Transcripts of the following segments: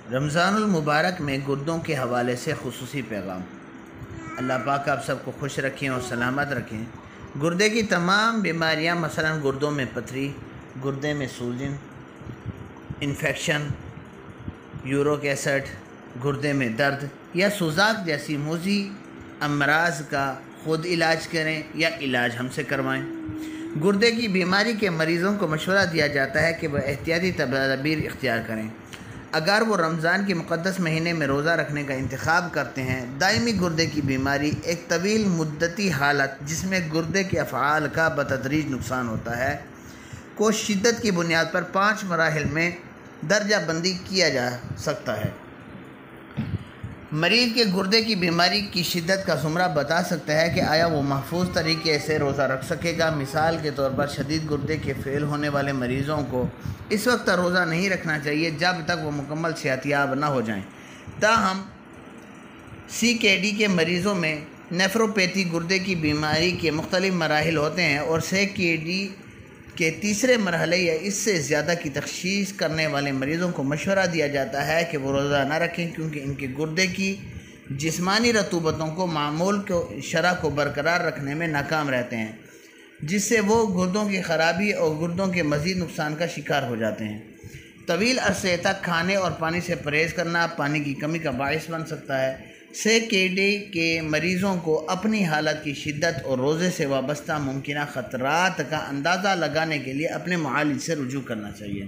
رمضان المبارک میں گردوں کے حوالے سے خصوصی پیغام۔ اللہ پاک آپ سب کو خوش رکھیں اور سلامت رکھیں۔ گردے کی تمام بیماریاں مثلا گردوں میں پتھری، گردے میں سوجن، انفیکشن، یورک ایسڈ، گردے میں درد یا سوزاک جیسی موذی امراض کا خود علاج کریں یا علاج ہم سے کروائیں۔ گردے کی بیماری کے مریضوں کو مشورہ دیا جاتا ہے کہ وہ احتیاطی تدابیر اختیار کریں۔ اگر وہ رمضان کے مقدس مہینے میں روزہ رکھنے کا انتخاب کرتے ہیں، دائمی گردے کی بیماری ایک طویل مدتی حالت جس میں گردے کے افعال کا بتدریج نقصان ہوتا ہے کو شدت کی بنیاد پر 5 مراحل میں درجہ بندی کیا جا سکتا ہے۔ مریض کے گردے کی بیماری کی شدت کا زمرہ بتا سکتا ہے کہ آیا وہ محفوظ طریقے سے روزہ رکھ سکے گا۔ مثال کے طور پر شدید گردے کے فیل ہونے والے مریضوں کو اس وقت روزہ نہیں رکھنا چاہیے جب تک وہ مکمل صحت یاب نہ ہو جائیں۔ تاہم CKD کے مریضوں میں نیفروپیتھی گردے کی بیماری کے مختلف مراحل ہوتے ہیں اور CKD کے تیسرے مرحلے یا اس سے زیادہ کی تشخیص کرنے والے مریضوں کو مشورہ دیا جاتا ہے کہ وہ روزہ نہ رکھیں، کیونکہ ان کے گردے کی جسمانی رطوبتوں کو معمول کو شرح کو برقرار رکھنے میں ناکام رہتے ہیں، جس سے وہ گردوں کی خرابی اور گردوں کے مزید نقصان کا شکار ہو جاتے ہیں۔ طویل عرصے تک کھانے اور پانی سے پرہیز کرنا پانی کی کمی کا باعث بن سکتا ہے۔ CKD کے مریضوں کو اپنی حالت کی شدت اور روزے سے وابستہ ممکنہ خطرات کا اندازہ لگانے کے لیے اپنے معالج سے رجوع کرنا چاہیے۔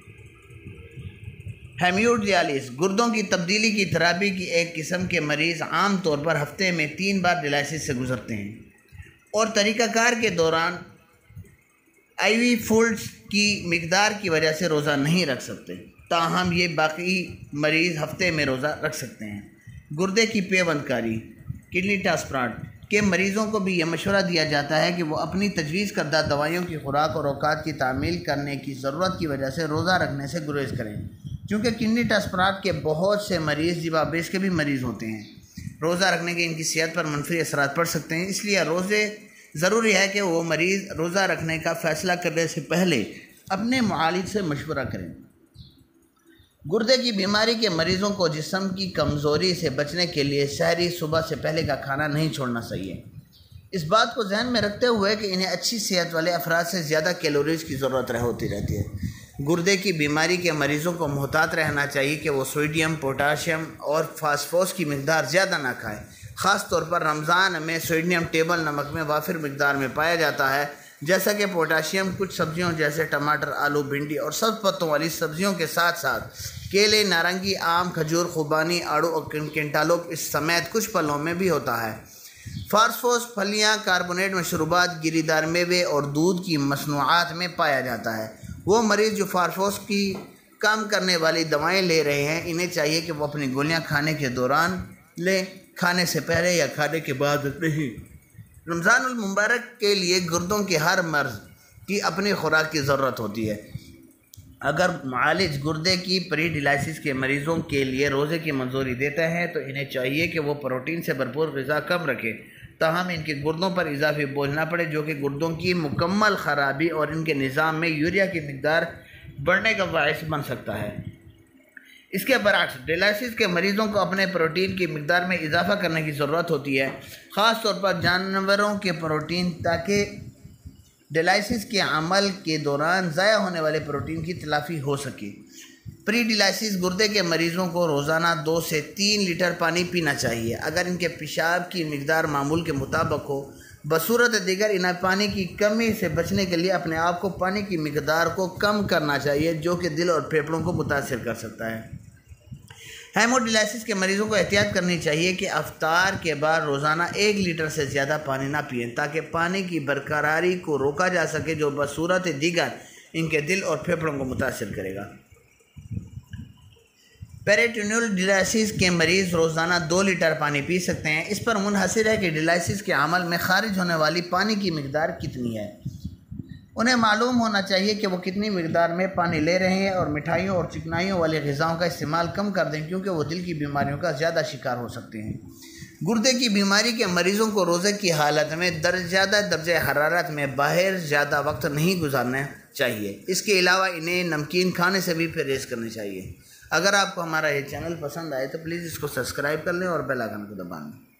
ہیمیوڈیالسس گردوں کی تبدیلی کی تھراپی کی ایک قسم کے مریض عام طور پر ہفتے میں 3 بار ڈیالسس سے گزرتے ہیں اور طریقہ کار کے دوران IV فلوئڈز کی مقدار کی وجہ سے روزہ نہیں رکھ سکتے، تاہم یہ باقی مریض ہفتے میں روزہ رکھ سکتے ہیں۔ گردے کی پیوند کاری کڈنی ٹرانسپلانٹ کے مریضوں کو بھی یہ مشورہ دیا جاتا ہے کہ وہ اپنی تجویز کردہ دوائیوں کی خوراک اور اوقات کی تعمیل کرنے کی ضرورت کی وجہ سے روزہ رکھنے سے گریز کریں، کیونکہ کڈنی ٹرانسپلانٹ کے بہت سے مریض ذیابیطس کے بھی مریض ہوتے ہیں۔ روزہ رکھنے کے ان کی صحت پر منفی اثرات پڑ سکتے ہیں، اس لیے ضروری ہے کہ وہ مریض روزہ رکھنے کا فیصلہ کرنے سے پہلے اپنے معالج سے مشورہ کریں۔ گردے کی بیماری کے مریضوں کو جسم کی کمزوری سے بچنے کے لیے سحری صبح سے پہلے کا کھانا نہیں چھوڑنا چاہیے۔ اس بات کو ذہن میں رکھتے ہوئے کہ انہیں اچھی صحت والے افراد سے زیادہ کیلوریز کی ضرورت ہوتی رہتی ہے، گردے کی بیماری کے مریضوں کو محتاط رہنا چاہیے کہ وہ سوڈیم، پوٹاشیم اور فاسفورس کی مقدار زیادہ نہ کھائیں۔ خاص طور پر رمضان میں سوڈیم ٹیبل نمک میں وافر مقدار میں پایا جاتا ہے، جیسا کہ پوٹاشیم کچھ سبزیوں جیسے ٹماٹر، آلو، بھنڈی اور سبز پتوں والی سبزیوں کے ساتھ ساتھ کیلے، نارنگی، آم، کھجور، خوبانی، آڑو اور کنٹالوپ اس سمیت کچھ پھلوں میں بھی ہوتا ہے۔ فاسفورس پھلیاں، کاربونیٹ مشروبات، گری دار میوے اور دودھ کی مصنوعات میں پایا جاتا ہے۔ وہ مریض جو فاسفورس کی کم کرنے والی دوائیں لے رہے ہیں، انہیں چاہیے کہ وہ اپنی گولیاں کھانے کے دوران لیں، کھانے سے پہلے یا کھانے کے بعد نہیں۔ رمضان المبارک کے لیے گردوں کے ہر مرض کی اپنی خوراک کی ضرورت ہوتی ہے۔ اگر معالج گردے کی پری ڈیالسس کے مریضوں کے لیے روزے کی منظوری دیتا ہے تو انہیں چاہیے کہ وہ پروٹین سے بھرپور غذا کم رکھیں، تاہم ان کے گردوں پر اضافی بوجھ نہ پڑے جو کہ گردوں کی مکمل خرابی اور ان کے نظام میں یوریا کی مقدار بڑھنے کا باعث بن سکتا ہے۔ اس کے برعکس ڈیالسس کے مریضوں کو اپنے پروٹین کی مقدار میں اضافہ کرنے کی ضرورت ہوتی ہے، خاص طور پر جانوروں کے پروٹین، تاکہ ڈیالسس کے عمل کے دوران ضائع ہونے والے پروٹین کی تلافی ہو سکے۔ پری ڈیالسس گردے کے مریضوں کو روزانہ 2 سے 3 لیٹر پانی پینا چاہیے۔ اگر ان کے پیشاب کی مقدار معمول کے مطابق ہو، بصورت دیگر انہیں پانی کی کمی سے بچنے کے لیے اپنے آپ کو پانی کی مقدار کو کم کرنا چاہیے، جو کہ دل اور پھیپھڑوں کو متاثر کر سکتا ہے۔ ہیموڈیالسس کے مریضوں کو احتیاط کرنی چاہیے کہ افطار کے بعد روزانہ 1 لیٹر سے زیادہ پانی نہ پئیں، تاکہ پانی کی برقراری کو روکا جا سکے جو بصورت دیگر ان کے دل اور پھیپھڑوں کو متاثر کرے گا۔ پیریٹونیل ڈیالسس کے مریض روزانہ 2 لیٹر پانی پی سکتے ہیں۔ اس پر منحصر ہے کہ ڈیالسس کے عمل میں خارج ہونے والی پانی کی مقدار کتنی ہے۔ انہیں معلوم ہونا چاہیے کہ وہ کتنی مقدار میں پانی لے رہے ہیں اور مٹھائیوں اور چکنائیوں والی غذاؤں کا استعمال کم کر دیں، کیونکہ وہ دل کی بیماریوں کا زیادہ شکار ہو سکتے ہیں۔ گردے کی بیماری کے مریضوں کو روزے کی حالت میں زیادہ درجہ حرارت میں باہر زیادہ وقت نہیں گزارنا چاہیے۔ اس کے علاوہ انہیں نمکین کھانے سے بھی پرہیز کرنا چاہیے۔ اگر آپ کو ہمارا یہ چینل پسند آئے تو پلیز اس کو سبسکرائب کر لیں اور بیل آئیکن کو دبا لیں۔